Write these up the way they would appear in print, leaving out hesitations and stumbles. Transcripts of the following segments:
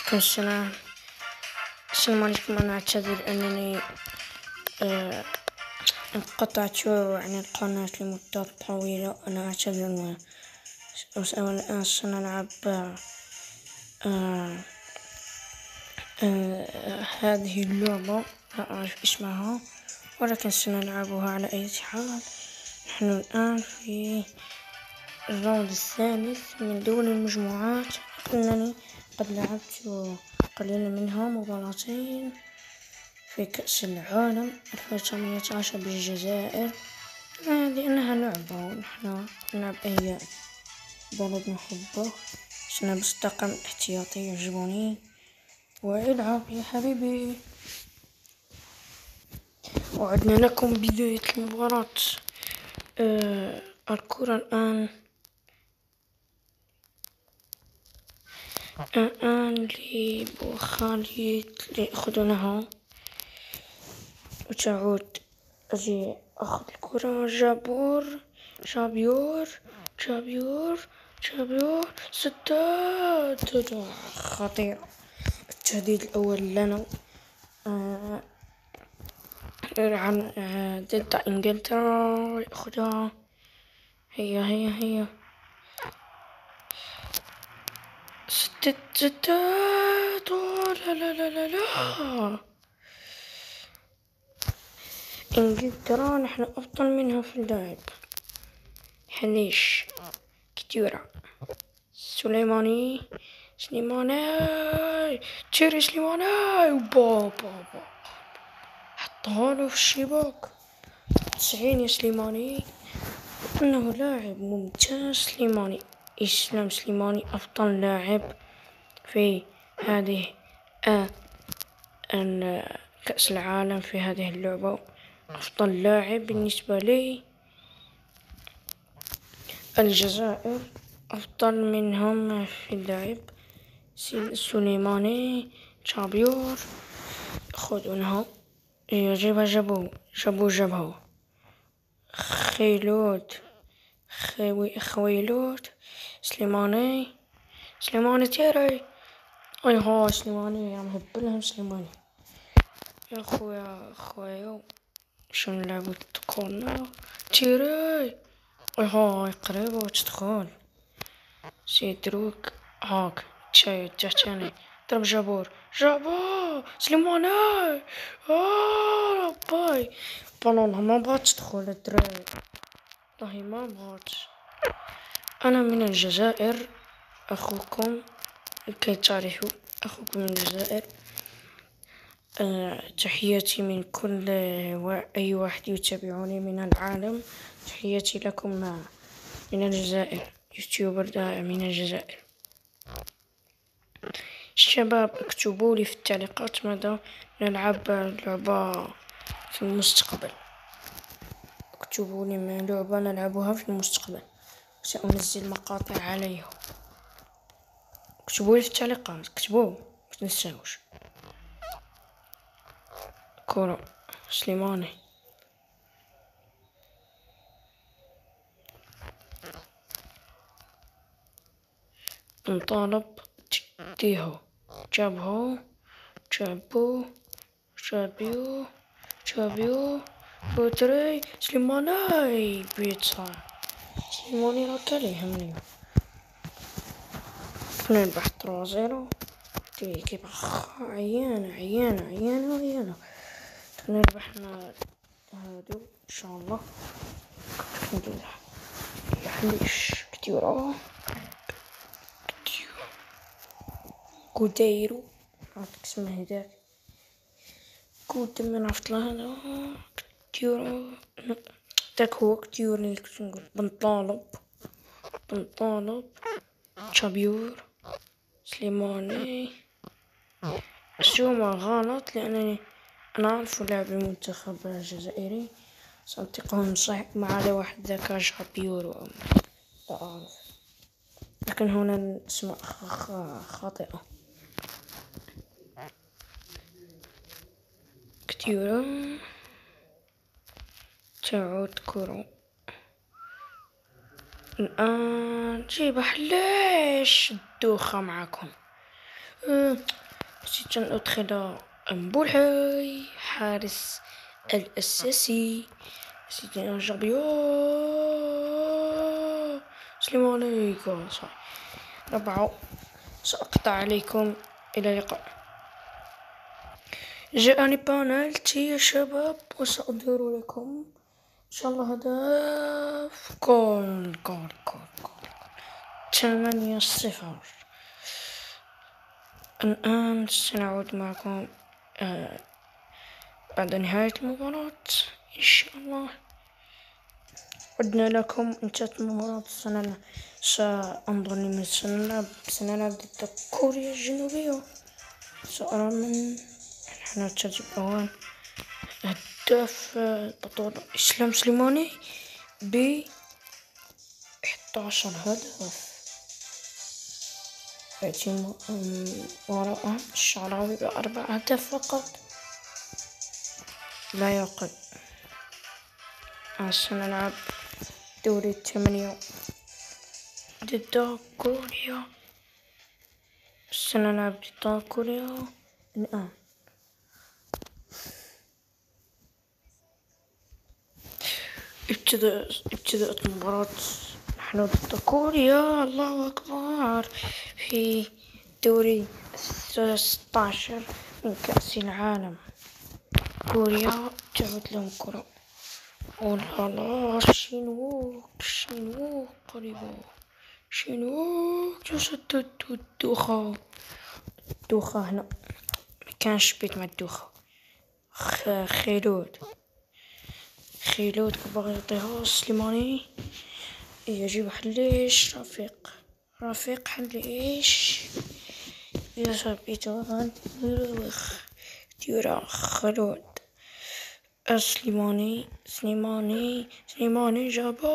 السلام عليكم. أنا أعتذر أنني انقطعت عن القناة لمدة طويلة. أنا أعتذر. الآن سنلعب هذه اللعبة، لا أعرف اسمها، ولكن سنلعبها على أي حال. نحن الآن في الراوند الثالث من دور المجموعات. أنني قد لعبت قليلا منها مباراتين في كأس العالم 2018 بالجزائر، لأنها لعبة ونحن نلعب أي بلد نحبه. سنلبس الطاقم الاحتياطي يعجبني، والعب يا حبيبي. وعدنا لكم بداية المباراة. الكرة الآن لبوخاليد ليأخذونها، وتعود. أجي أخذ الكرة. جابيور سداد خطير. التهديد الأول لنا عن ضد إنجلترا. يأخذها. هيا سداد. لا إنجلترا نحن أفضل منها في اللعب. حنيش كتيرة. سليماني تشيري سليماني بابا حطها له في الشباك. 90 يا سليماني، إنه لاعب ممتاز. إسلام سليماني أفضل لاعب في هذه كأس العالم في هذه اللعبة. أفضل لاعب بالنسبة لي. الجزائر أفضل منهم في اللعب. سليماني جابيور يأخذونها. جابوه خويلود سليماني تيري. ها سليماني يا مهبلهم. سليماني يا خويا شو نلعبو كورنر. تيري هاي قريبة وتدخل. سيدروك هاك تحتاني. ضرب جابور سليماني. باي بالونها ما بغات تدخل الدراري، والله ما بغات. أنا من الجزائر، أخوكم لكي تعرفوا، أخوكم من الجزائر. تحياتي من كل أي واحد يتابعني من العالم. تحياتي لكم من الجزائر. يوتيوبر من الجزائر. الشباب اكتبوا لي في التعليقات ماذا نلعب لعبة في المستقبل. اكتبوا لي ما لعبة نلعبها في المستقبل، سأنزل مقاطع عليها. اكتبوا لي في التعليقات، اكتبوا متنساوش. كرة سليماني انطالب تديها. جابيو بوتري سليماني بيتزا. سليماني راك يهمني. نربح 3-0. كيبقى عيانة. نربحنا هادو ان شاء الله. يحليش كتيرة كوديرو عرفتك اسمه هداك. كود من عرفت له هذا كتيرو. داك هو كتيرو اللي كنت نقول. بنطالب جابيور سليماني. الشومة غلط لأنني أنا أعرف لاعب المنتخب الجزائري. سأنطقهم صح ما عدا واحد ذاك جابيور، لا أعرف، لكن هنا الأسماء خاطئة. كتيرة تعود كرة الآن. جيب حليش الدوخة معكم. نسيت أن أدخل أمبولحي حارس الأساسي. نسيت أن جابيو. السلام عليكم. ربعة. سأقطع عليكم. إلى اللقاء. جاءني بانالتي يا شباب وسأظهر لكم إن شاء الله هدف. جول 8-0. الآن سنعود معكم بعد نهاية المباراة إن شاء الله. عدنا لكم. انتهت المباراة. سأنظر لمن سنلعب ضد كوريا الجنوبية. سأرى من نحن نرتكب أوان هداف البطولة إسلام سليماني ب 11 هدف. يأتي وراءه الشعراوي ب4 أهداف فقط. لا يقل. سنلعب دوري 8 ضد كوريا. سنلعب ضد كوريا الآن. ابتدأت المباراة. نحن ضد كوريا. الله أكبر. في دوري 16 من كأس العالم. كوريا تعود لهم كرة. لا شينوك قريبا. شينوك تسدد الدوخة هنا. مكانش بيت مع الدوخة. خيلود باغي يعطيها سليماني. يجيب حليش. رفيق حليش. يذهب إيتوان ديورا خلود. سليماني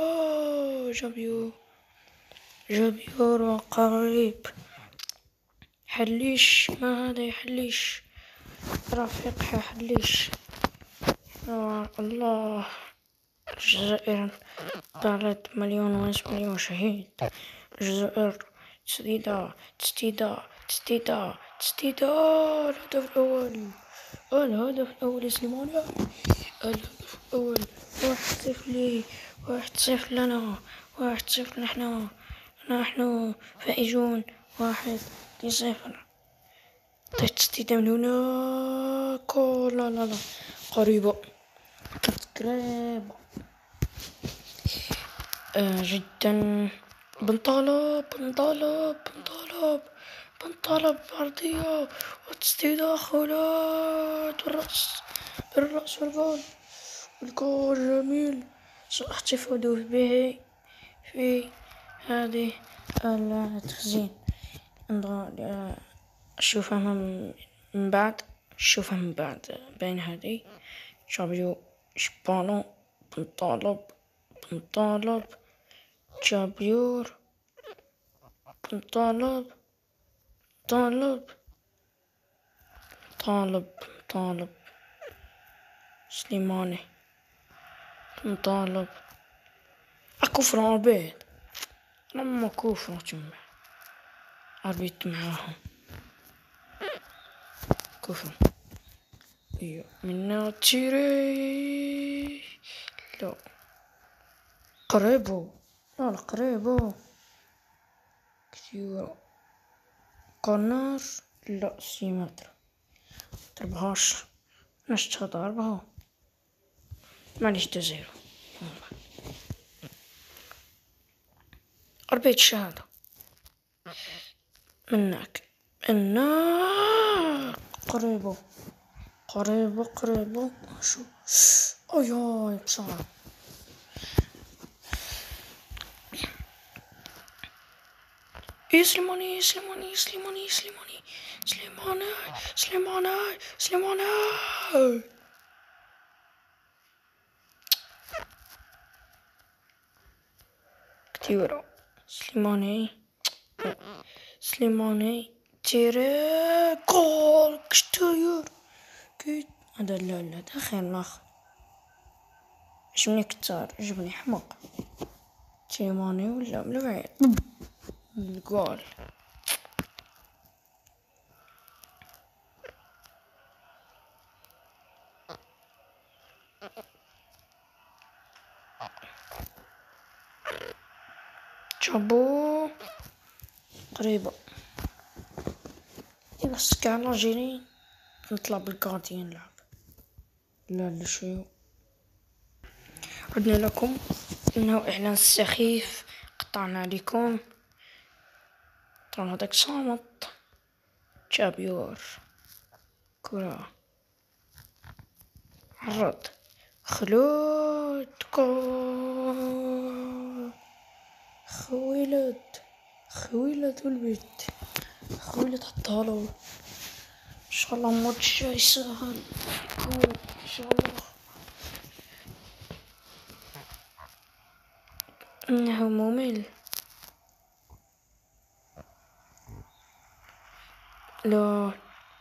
جابيو وقريب. حليش. ما هذا يحليش. رفيق حليش. الله. الجزائر طالت 1,000,000 شهيد. الجزائر تسديدة. الهدف الأول سليماني. الهدف الأول 1-0 لي. 1-0 لنا. 1-0 نحن فائزون. 1-0. تسديدة من هنا. لا قريبة. جدا. بنطلب عرضية وتسديدة خلود بالرأس والجول. الجول جميل. سأحتفظ به في هذه التخزين. أشوفها من بعد. بين هذه جابيو شبانو. بنطالب جابيور. طالب سليماني. بنطالب أكفر عبيد. لما كفر جمع عبيد معاهم. كفر. ايوه منا تشيري. لا قريبو كثير. قنار. لا سيمتر ضربهاش. نشتها ضربها. معليش تزيرو. أربيت شهادة منك. قريبو. شو أيوه بصراحة. سليماني كتيرو. سليماني تيري جول كشتير كيت. هذا لا داخل ناخ. جبني كتار. جبني حمق. سليماني ولا من بعيد. الجول. شابو قريبة. بس كان جيرين نطلع بالكارديان نلعب. لا شو عدنا لكم انه اعلان سخيف قطعنا عليكم. طبعا هذاك صامت جابيور كرة عرض خلود خويلد والبيت خويلد حطالو ان شاء الله الماتش جاي سهل يكون ان شاء الله. انه ممل. لا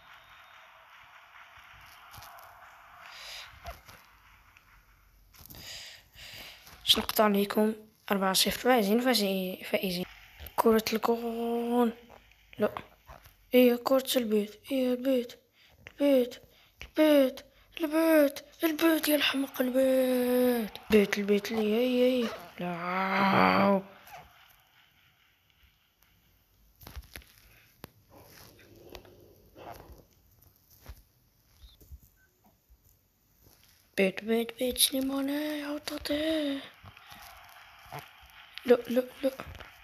نقطع عليكم 4-0 فائزين. كرة الجون. لا ايه كرة البيت. ايه البيت يا الحمق. البيت لي هي لا بيت سليماني عطته. لا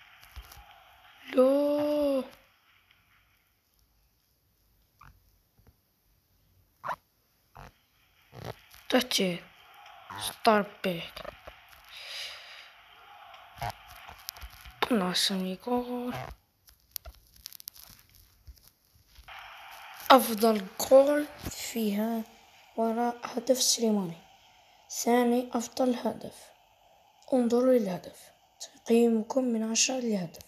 تاتشي ستار بيت ناسمي جول. أفضل جول فيها وراء هدف سليماني. ثاني أفضل هدف. انظروا للهدف تقييمكم من 10 لهدف.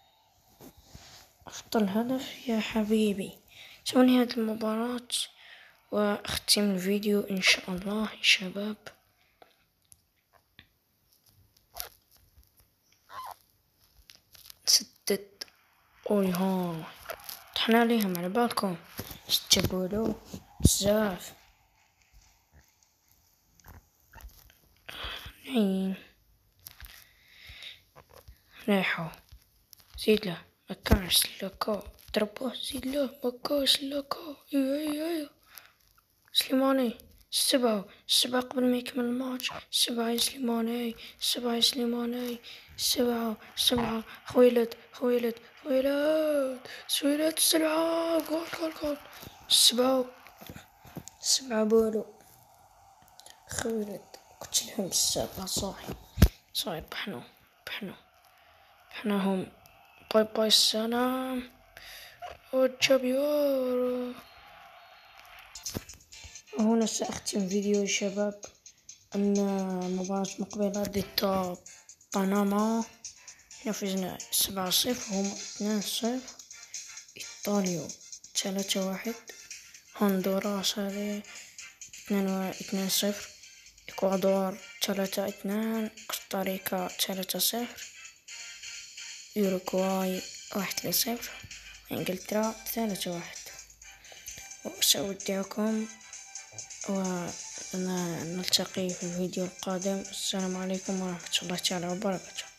أفضل هدف يا حبيبي. سوني هذه المباراة وأختم الفيديو إن شاء الله يا شباب. سدد ها طحنا عليهم على بالكم استجابوا بزاف. نعيم رايحو زيد له مكانش لوكو ضربوه زيد له مكانش لوكو. ايوه سليماني سبعة قبل ما يكمل الماتش. سبعة يا سليماني سبعة خويلد سبعة جول سبعة بولو خويلد. قلت لهم السبعة صاحي بحنا هم. باي السلام وتشابيور. هنا سأختم فيديو يا شباب. أن مباراة مقبلة ضد بنما نفذنا 7-0 هم 2-0. إيطاليا 3-1. هندوراس هذه 2-0. إكوادور 3-2. كوستاريكا 3-0. يوروغواي 1-0. إنجلترا 3-1. وسأودعكم ونلتقي في الفيديو القادم. السلام عليكم ورحمة الله تعالى وبركاته.